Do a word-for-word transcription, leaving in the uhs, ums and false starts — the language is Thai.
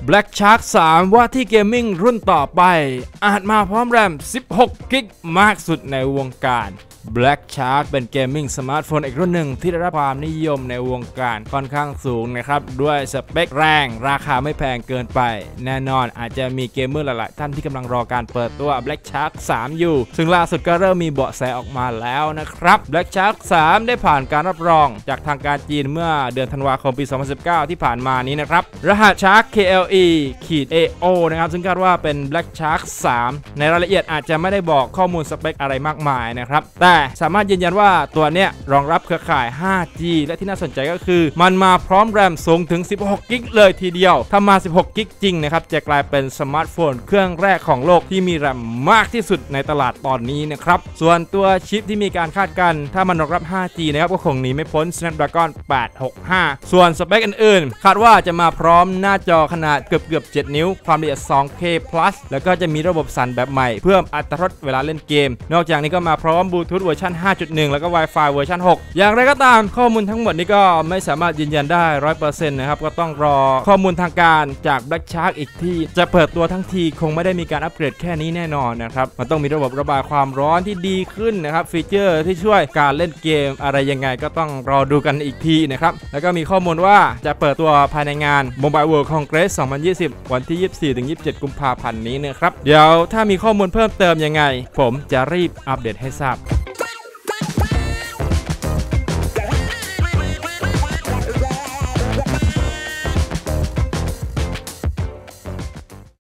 Black Shark สามว่าที่เกมมิ่งรุ่นต่อไปอาจมาพร้อมแรมสิบหกกิกมากสุดในวงการ Black Shark เป็นเกมมิ่งสมาร์ทโฟนอีกรุ่นหนึ่งที่ได้รับความนิยมในวงการค่อนข้างสูงนะครับด้วยสเปคแรงราคาไม่แพงเกินไปแน่นอนอาจจะมีเกมเมอร์หลายๆท่านที่กำลังรอการเปิดตัว Black Shark สามอยู่ซึ่งล่าสุดก็เริ่มมีเบาะแสออกมาแล้วนะครับ Black Shark สามได้ผ่านการรับรองจากทางการจีนเมื่อเดือนธันวาคมปีสองพันสิบเก้าที่ผ่านมานี้นะครับรหัส Shark เค แอล อี เอ โอ นะครับซึ่งคาดว่าเป็น Black Shark สามในรายละเอียดอาจจะไม่ได้บอกข้อมูลสเปคอะไรมากมายนะครับแต่สามารถยืนยันว่าตัวเนี้ยรองรับเครือข่าย ห้าจี และที่น่าสนใจก็คือมันมาพร้อมแรมสูงถึงสิบหกกิกเลยทีเดียวถ้ามาสิบหกกิกจริงนะครับจะกลายเป็นสมาร์ทโฟนเครื่องแรกของโลกที่มีแรมมากที่สุดในตลาดตอนนี้นะครับส่วนตัวชิปที่มีการคาดกันถ้ามันรองรับ ห้าจี นะครับก็คงหนีไม่พ้น Snapdragon แปดหกห้าส่วนสเปคอื่นๆคาดว่าจะมาพร้อมหน้าจอขนาดเกือบๆเจ็ดนิ้วความละเอียด สองเค plus แล้วก็จะมีระบบสั่นแบบใหม่เพิ่มอรรถรสเวลาเล่นเกมนอกจากนี้ก็มาพร้อมบลูทูธเวอร์ชัน ห้าจุดหนึ่ง แล้วก็ Wi-Fi เวอร์ชันหกอย่างไรก็ตามข้อมูลทั้งหมดนี้ก็ไม่สามารถยืนยันได้ ร้อยเปอร์เซ็นต์ นะครับก็ต้องรอข้อมูลทางการจาก Black Shark อีกที่จะเปิดตัวทั้งทีคงไม่ได้มีการอัปเกรดแค่นี้แน่นอนนะครับมันต้องมีระบบระบายความร้อนที่ดีขึ้นนะครับฟีเจอร์ที่ช่วยการเล่นเกมอะไรยังไงก็ต้องรอดูกันอีกทีนะครับแล้วก็มีข้อมูลว่าจะเปิดตัวภายในงาน Mobile World Congress สองพันยี่สิบวันที่ ยี่สิบสี่ถึงยี่สิบเจ็ด กุมภาพันธ์นี้นะครับเดี๋ยวถ้ามีข้อมูลเพิ่มเติมยังไงผมจะรีบอัปเดตให้ทราบ